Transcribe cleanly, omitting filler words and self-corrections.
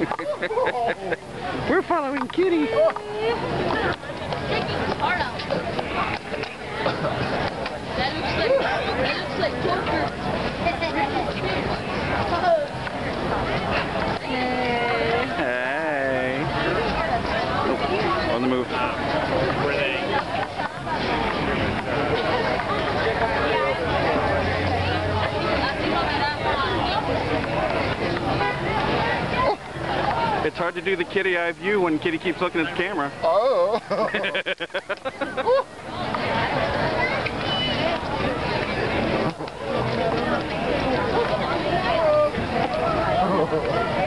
We're following Kitty. Taking his heart out. That looks like torture. Hey. Oh, on the move. It's hard to do the kitty eye view when Kitty keeps looking at the camera. Oh. Oh.